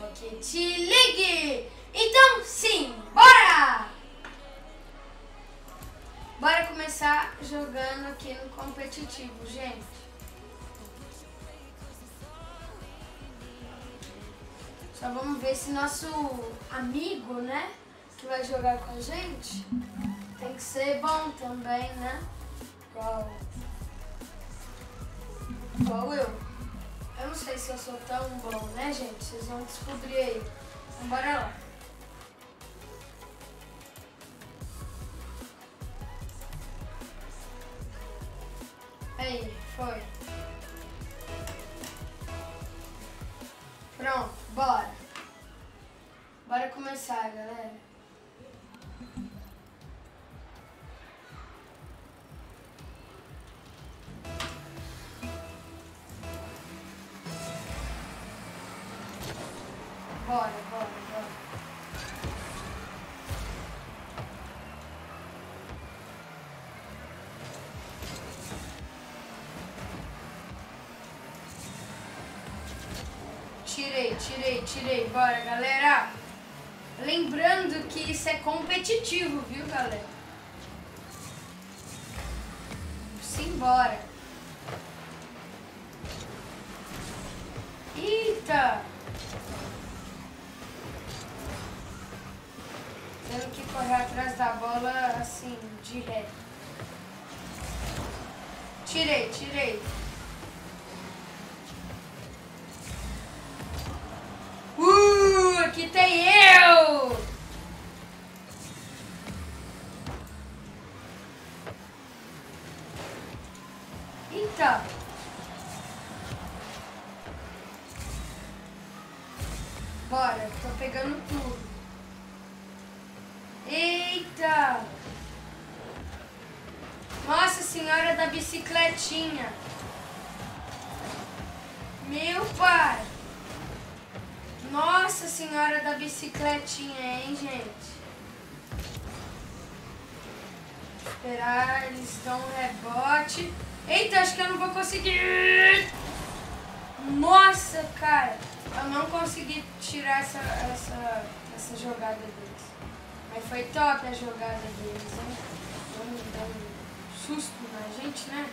Rocket League! Então, sim, bora! Bora começar jogando aqui no competitivo, gente. Só vamos ver se nosso amigo, né, que vai jogar com a gente, tem que ser bom também, né? Igual eu. Eu não sei se eu sou tão bom, né, gente? Vocês vão descobrir aí. Então, bora lá. Aí, foi. Pronto, bora. Bora começar, galera. Bora, bora, bora. Tirei. Bora, galera. Lembrando que isso é competitivo, viu, galera? Simbora. Eita! Tendo que correr atrás da bola assim, de ré. Tirei. Aqui tem eu! Eita! Bora, tô pegando tudo. Eita! Nossa Senhora da Bicicletinha! Meu pai! Nossa Senhora da Bicicletinha, hein, gente? Esperar, eles dão um rebote. Eita, acho que eu não vou conseguir! Nossa, cara! Eu não consegui tirar essa jogada deles. Mas foi top a jogada deles, hein? Deu um susto na gente, né?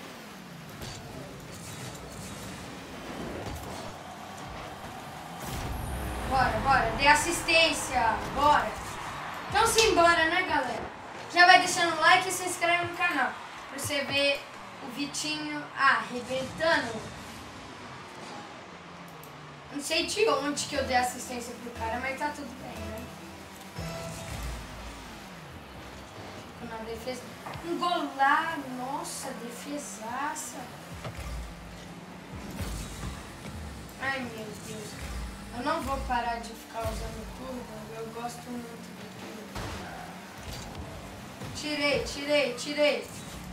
Bora, dê assistência, bora. Então simbora, né, galera? Já vai deixando o like e se inscreve no canal pra você ver o Vitinho arrebentando. Não sei de onde que eu dei assistência pro cara, mas tá tudo bem, né? Na defesa. Um gol lá, nossa, defesaça. Ai, meu Deus. Eu não vou parar de ficar usando turbo, eu gosto muito do turbo. Tirei.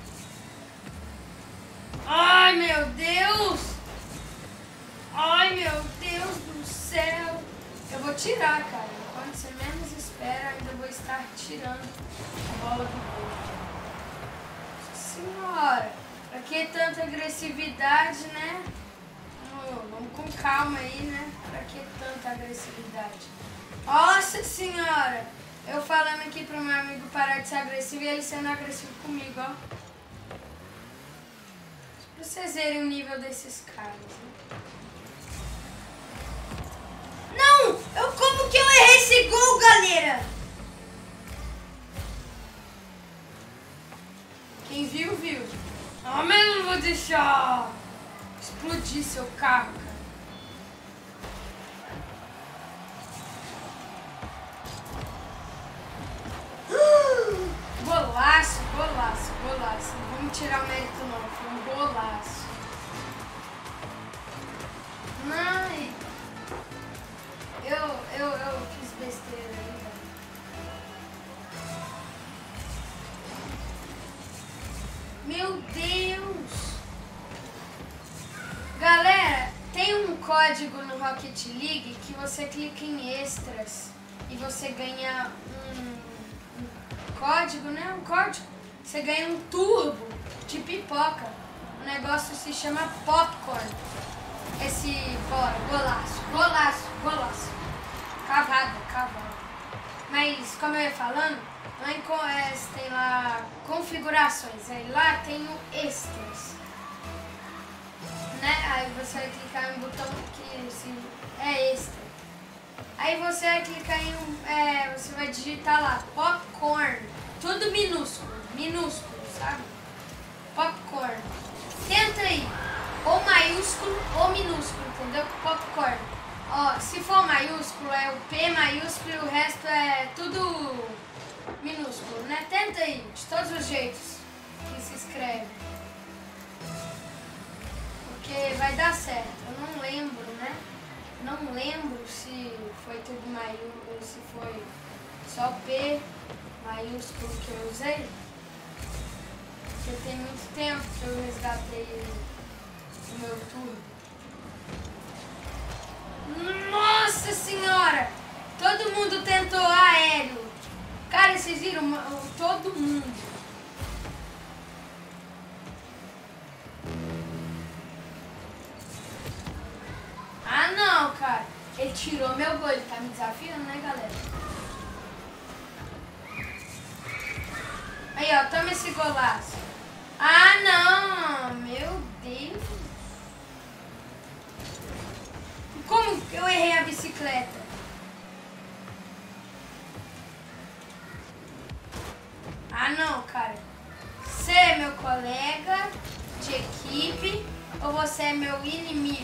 Ai, meu Deus! Ai, meu Deus do céu! Eu vou tirar, cara. Quando você menos espera, ainda vou estar tirando a bola do gol. Nossa Senhora! Pra que tanta agressividade, né? Vamos com calma aí, né? Pra que tanta agressividade? Nossa Senhora! Eu falando aqui pro meu amigo parar de ser agressivo e ele sendo agressivo comigo, ó. Pra vocês verem o nível desses caras, né? Não! Como que eu errei esse gol, galera? Quem viu, viu. Ah, mas eu não vou deixar explodir seu carro, cara. Golaço. Não vamos tirar o mérito não, foi um golaço. Ai, eu fiz besteira aí, velho. Meu Deus! Galera, tem um código no Rocket League que você clica em extras e você ganha um código, né? Um código. Você ganha um turbo de pipoca. O negócio se chama popcorn. Esse, bora, golaço. ia falando, tem lá configurações, aí lá tem o extras, né? Aí você vai clicar em um botão que assim, é extra. Aí você vai clicar em você vai digitar lá popcorn, tudo minúsculo, sabe? Popcorn. Tenta aí, ou maiúsculo ou minúsculo, entendeu? Popcorn. Ó, se for maiúsculo é o P maiúsculo e o resto é tudo minúsculo, né? Tenta aí, de todos os jeitos que se escreve. Porque vai dar certo. Eu não lembro, né? Não lembro se foi tudo maiúsculo ou se foi só o P maiúsculo que eu usei. Porque tem muito tempo que eu resgatei o meu turno. Nossa senhora! Todo mundo tentou aéreo. Cara, vocês viram? Todo mundo. Ah não, cara. Ele tirou meu gol. Ele tá me desafiando, né, galera? Aí, ó. Toma esse golaço. Ah não! Meu Deus. Como eu errei a bicicleta? Ah não, cara. Você é meu colega de equipe ou você é meu inimigo?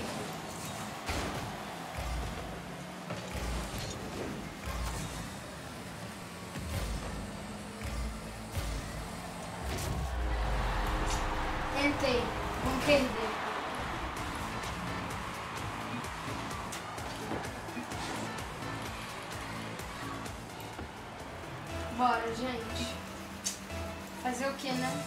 Tentei, vamos perder. Bora, gente. Fazer o que, né?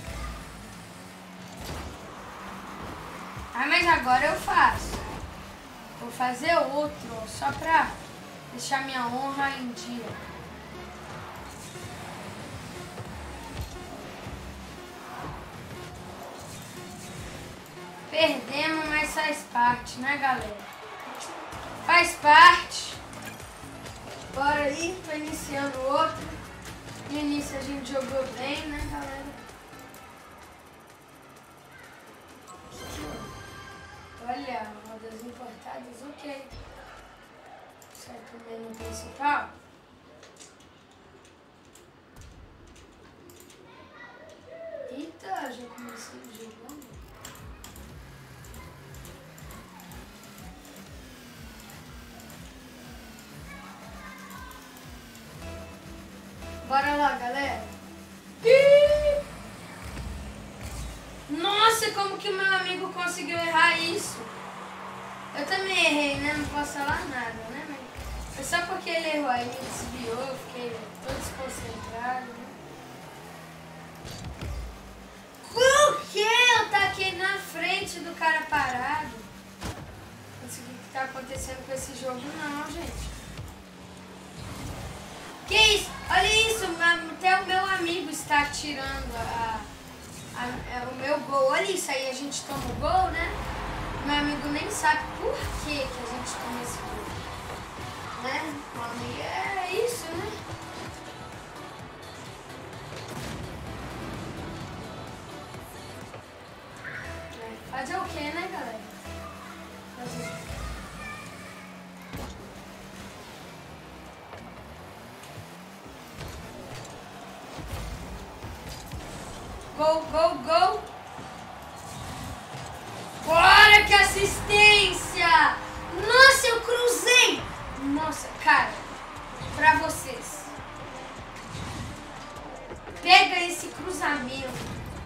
Ah, mas agora eu faço. Vou fazer outro, ó, só pra deixar minha honra em dia. Perdemos, mas faz parte, né, galera? Faz parte. Bora aí, tô iniciando outro. No início a gente jogou bem, né, galera? Olha, rodas importadas, ok. Certo, o menu principal. Eita, já comecei jogando. Bora lá, galera. Nossa, como que o meu amigo conseguiu errar isso? Eu também errei, né? Não posso falar nada, né? Mas foi só porque ele errou, aí me desviou, eu fiquei todo desconcentrado, né? Por que eu taquei na frente do cara parado? Não sei o que tá acontecendo com esse jogo, não, gente. Que isso? Olha isso, até o meu amigo está tirando o meu gol. Olha isso aí, a gente toma o gol, né? Meu amigo nem sabe por que a gente toma esse gol. Né? O amigo é isso, né? Fazer o que, né, galera? Fazer. Gol, gol, gol. Bora, que assistência! Nossa, eu cruzei! Nossa, cara, pra vocês. Pega esse cruzamento.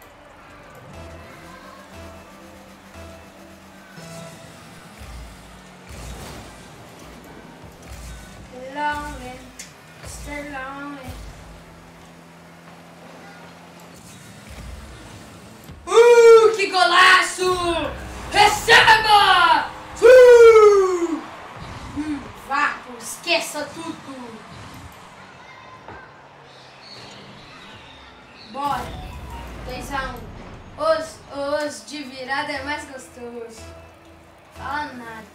Lonely, stay lonely. Que golaço! Receba! Vapo, esqueça tudo! Bora! 2-1. Os de virada é mais gostoso. Fala nada.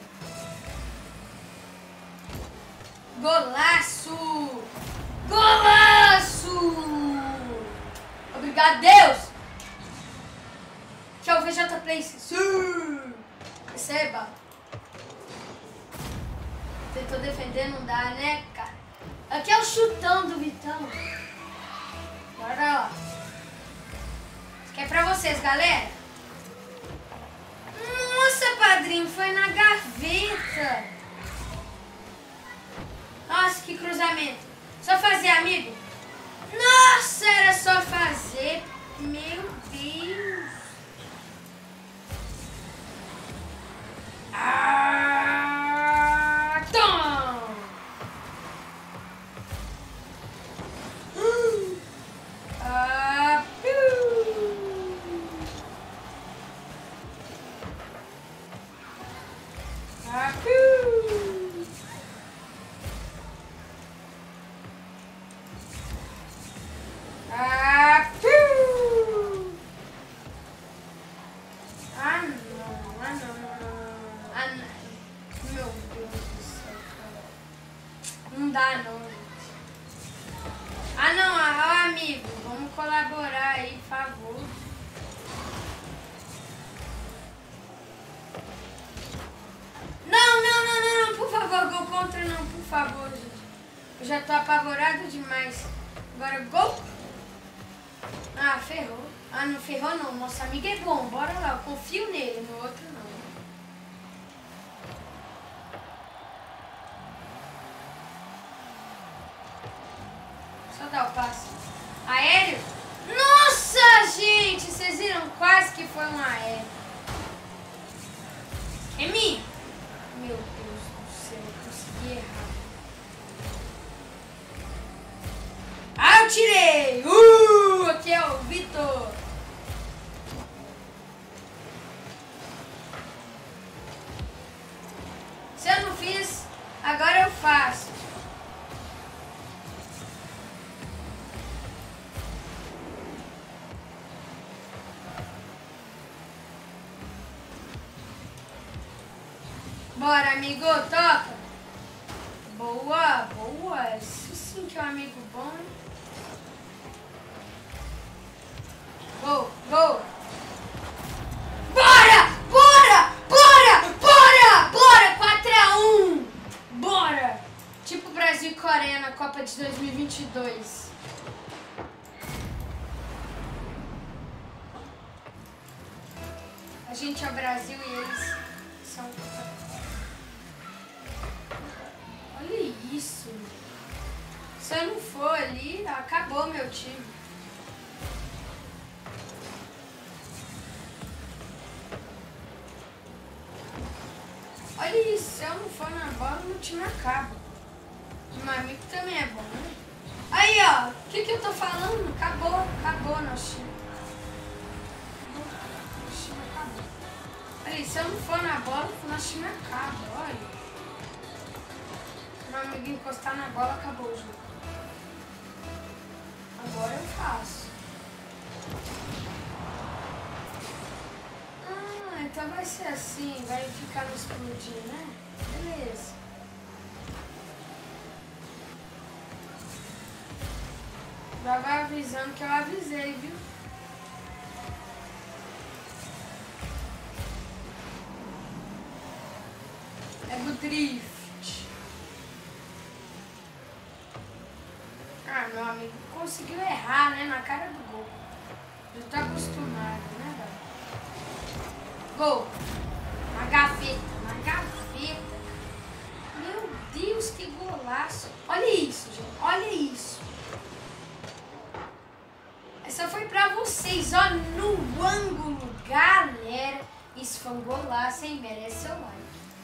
Golaço! Golaço! Obrigado, Deus! Que é o VJ Play. Sim! Receba. Tentou defender, não dá, né, cara? Aqui é o chutão do Vitão. Bora lá. Isso aqui é pra vocês, galera. Nossa, padrinho, foi na gaveta. Nossa, que cruzamento. Só fazer, amigo. Nossa, era só fazer. Meu Deus. Tom. Não dá não, gente. Ah não, amigo, vamos colaborar aí, por favor. Não, por favor, gol contra não, por favor, gente. Eu já tô apavorado demais. Agora, gol. Ah, ferrou. Ah, não ferrou não, nosso amigo é bom, bora lá, eu confio nele, no outro não. Só dar o passe. Aéreo? Nossa, gente! Vocês viram? Quase que foi um aéreo. É mim? Meu Deus do céu, eu consegui errar. Ah, eu tirei! Aqui é o Vitor. Se eu não fiz, agora eu faço. Bora, amigo, toca. Boa, boa. Isso sim que é um amigo bom. Gol, gol. Bora, bora, bora, bora, bora. 4-1. Bora. Tipo Brasil e Coreia na Copa de 2022. A gente é o Brasil e eles são... Olha isso. Se eu não for ali, acabou meu time. Olha isso, se eu não for na bola, meu time acaba. O meu amigo também é bom, né? Aí, ó, o que eu tô falando? Acabou nosso time. Nosso time acabou. Olha, se eu não for na bola, nosso time acaba, olha. Meu amigo encostar na bola, acabou o jogo. Agora eu faço. Ah, então vai ser assim, vai ficar no explodir, né? Beleza. Já vai avisando que eu avisei, viu? É do drift. Ah, meu amigo conseguiu errar, né? Na cara do gol. Já tá acostumado, né, velho? Gol. Na gaveta, na gaveta. Meu Deus, que golaço. Olha isso, gente. Olha isso. Essa foi pra vocês, ó. No ângulo, galera. Isso foi um golaço, hein? Merece seu like.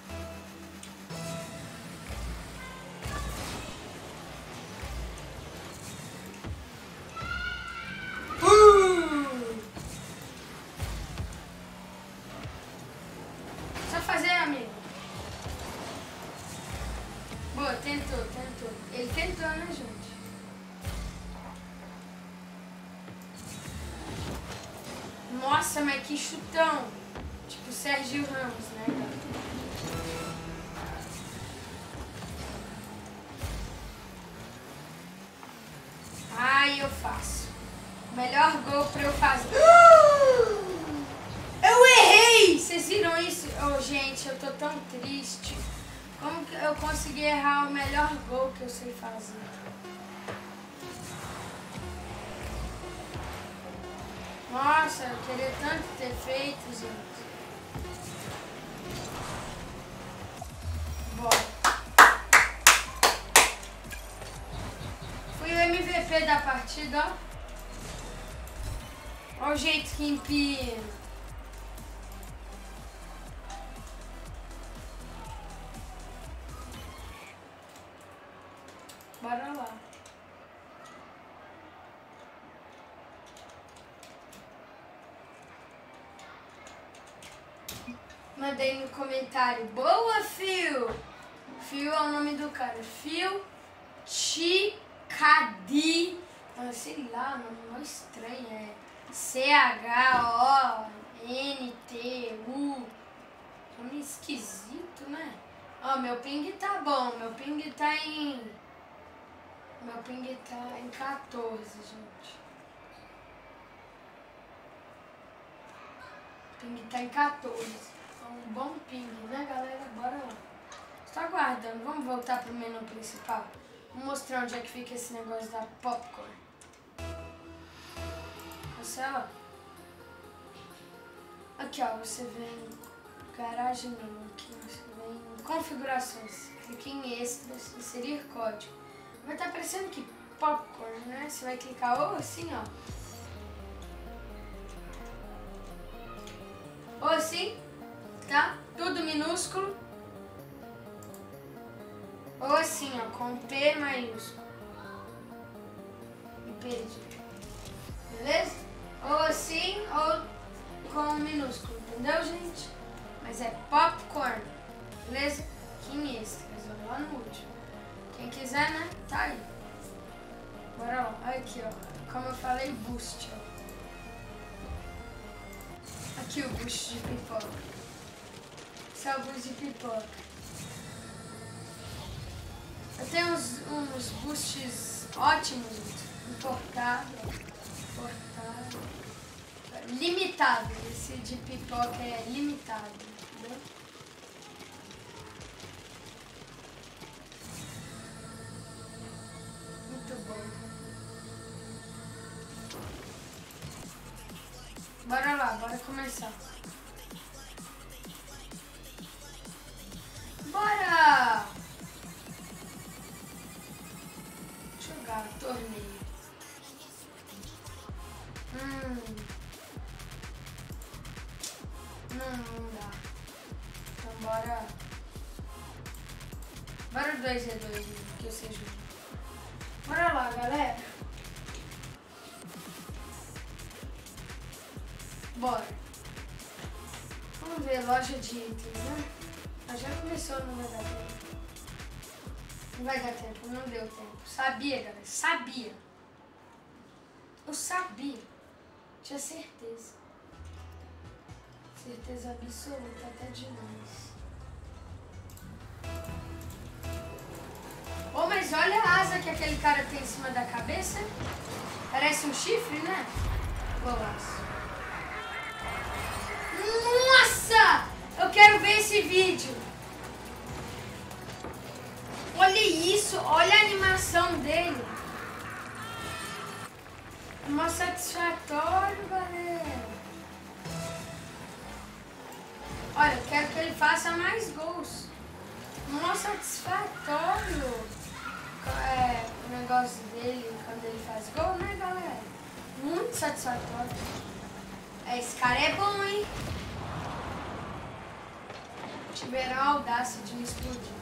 Só fazer, amigo. Boa, tentou. Ele tentou, né, gente? Nossa, mas que chutão. Tipo Sérgio Ramos, né, cara? Aí eu faço. Melhor gol pra eu fazer. Eu errei! Vocês viram isso? Oh, gente, eu tô tão triste. Como que eu consegui errar o melhor gol que eu sei fazer? Nossa, eu queria tanto ter feito, gente. Bora. Fui o MVP da partida, ó. Olha o jeito que empina. Bora lá. Mandei no comentário. Boa, Phil! Phil é o nome do cara. Phil Chicadi. Sei lá, nome não estranho. É CHONTU. Nome esquisito, né? Ó, meu ping tá bom. Meu ping tá em 14, gente. O ping tá em 14. Um bom ping, né, galera? Bora lá. Estou aguardando. Vamos voltar pro menu principal. Vou mostrar onde é que fica esse negócio da popcorn. Você, ó. Aqui, ó. Você vem garagem não. Aqui você vem em configurações. Clique em extras, inserir código. Vai estar aparecendo aqui popcorn, né? Você vai clicar ou assim, ó. Ou assim. Tá? Tudo minúsculo. Ou assim, ó, com P maiúsculo. Me perdi. Beleza? Ou assim, ou com minúsculo. Entendeu, gente? Mas é popcorn. Beleza? Aqui em extras, ó, lá no último. Quem quiser, né? Tá aí. Bora lá. Aqui, ó. Como eu falei, boost, ó. Aqui o boost de pipoca. Esse é o boost de pipoca. Eu tenho uns boosts ótimos, importado, limitado. Esse de pipoca é limitado, entendeu? Muito bom. Bora lá, bora começar. Bora! Jogar torneio. Não dá. Então bora. Bora 2v2, que eu sei jogar. Bora lá, galera. Bora. Vamos ver, loja de itens, né? Ah, já começou, não vai dar tempo. Não vai dar tempo, não deu tempo. Sabia, galera, sabia. Eu sabia. Tinha certeza. Certeza absoluta, até demais. Oh, mas olha a asa que aquele cara tem em cima da cabeça. Parece um chifre, né? Golaço. Nossa! Eu quero ver esse vídeo. Olha isso, olha a animação dele. É mó satisfatório, galera. Olha, eu quero que ele faça mais gols. Mó satisfatório. O negócio dele quando ele faz gol, né, galera? Muito satisfatório. Esse cara é bom, hein? Tiveram a audácia de me explodir.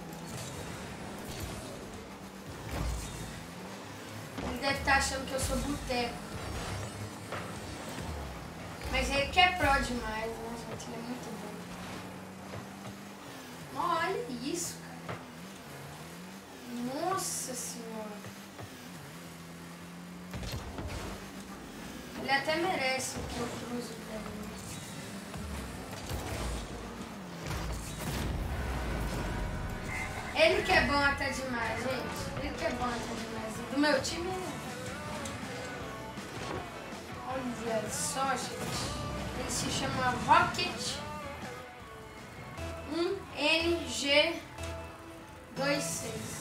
Ele deve estar achando que eu sou boteco. Mas ele que é pró demais, né, gente? Ele é muito bom. Olha isso, cara. Nossa senhora. Ele até merece que eu cruze pra ele. Ele que é bom até demais, gente. Ele que é bom até demais. Do meu time, Olha só, gente. Ele se chama Rocket 1NG26.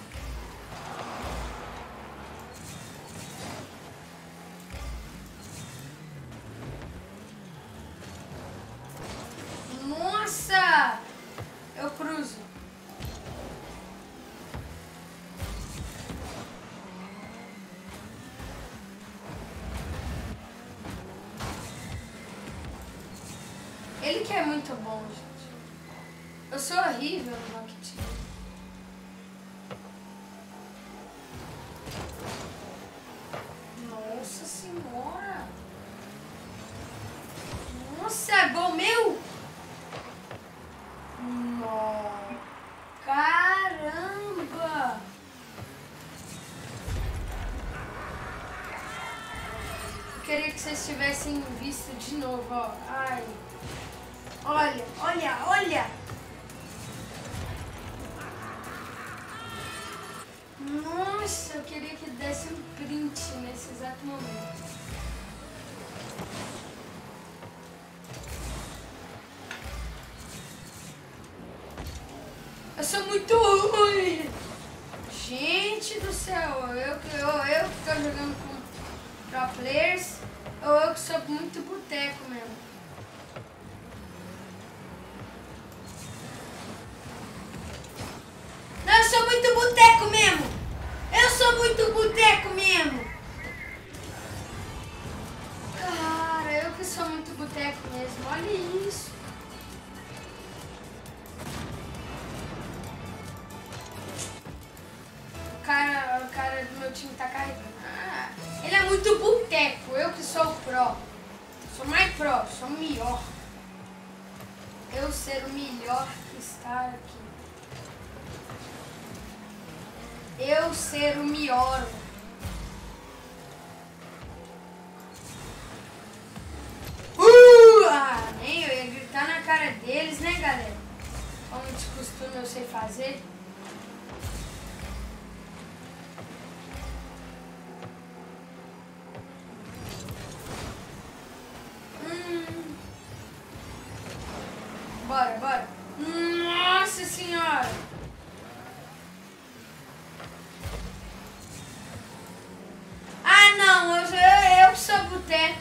Nossa! Eu cruzo. Ele que é muito bom, gente. Eu sou horrível no Rocket. Nossa senhora! Nossa, é gol meu? Nossa! Caramba! Eu queria que vocês tivessem visto de novo, ó. Ai. Olha, olha, olha! Nossa, eu queria que desse um print nesse exato momento. Eu sou muito ruim! Gente do céu, eu que tô jogando com pro players, ou eu que sou muito boteco mesmo. Não, eu sou muito boteco mesmo! Eu sou muito boteco mesmo! Cara, eu que sou muito boteco mesmo, olha isso! O cara do meu time tá carregando. Ah, ele é muito boteco, eu que sou o pro. Sou mais pro, sou o melhor. Eu ser o melhor que está aqui. Eu ser o melhor. Nem eu ia gritar na cara deles, né, galera? Como de costume eu sei fazer. Bora, bora. Nossa senhora. Ah, não. Eu sou boteco.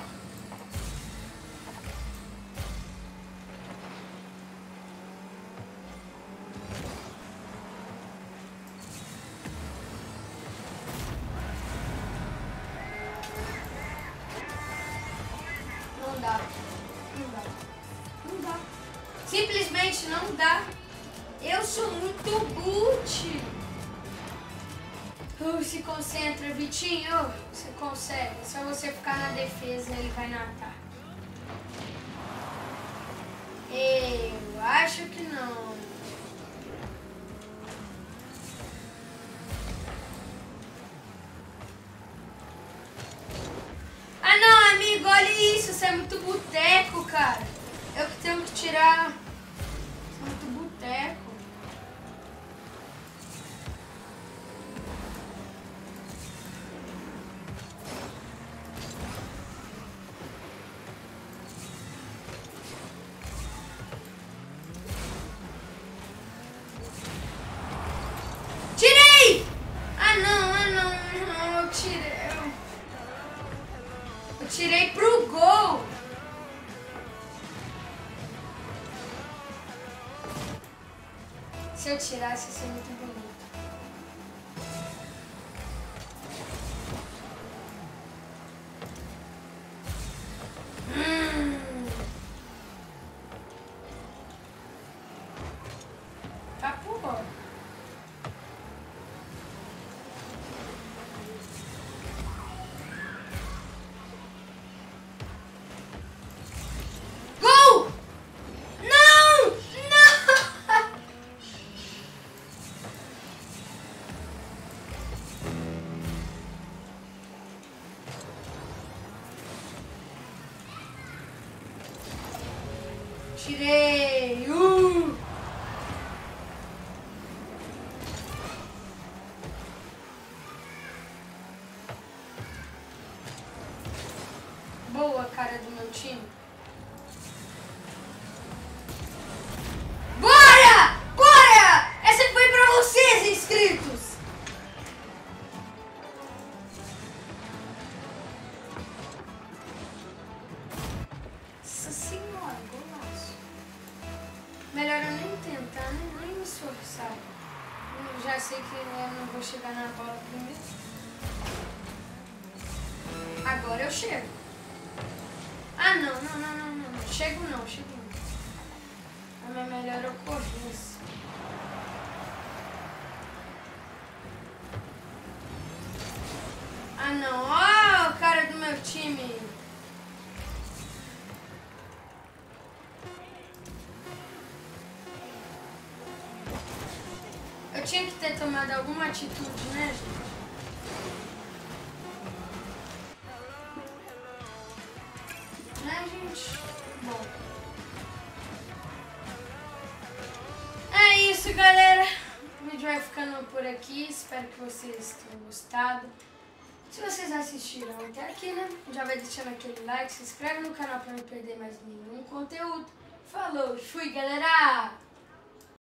Não dá. Não dá. Não dá. Simplesmente não dá. Eu sou muito boot. Se concentra, Vitinho. Você consegue. É só você ficar na defesa, ele vai no ataque. Eu acho que não. Ah não, amigo, olha isso. Você é muito boteco, cara. Eu que tenho que tirar. Você é muito boteco. Tirei! Ah não, eu tirei. Eu tirei pro gol. Se eu tirasse, ia ser muito bonito. Tá por fora. Gol! Não! Não! Tirei! cara do meu time. Bora! Bora! Essa foi pra vocês, inscritos! Nossa senhora, golaço. Melhor eu nem tentar, nem me esforçar. Eu já sei que eu não vou chegar na bola primeiro. Agora eu chego. Ah, não. Chego não. É melhor eu correr assim. Ah, não. Ó, o cara do meu time. Eu tinha que ter tomado alguma atitude, né, gente? Né, gente? Bom. É isso, galera. O vídeo vai ficando por aqui. Espero que vocês tenham gostado. Se vocês assistiram até aqui, né? Já vai deixando aquele like, se inscreve no canal para não perder mais nenhum conteúdo. Falou, fui, galera!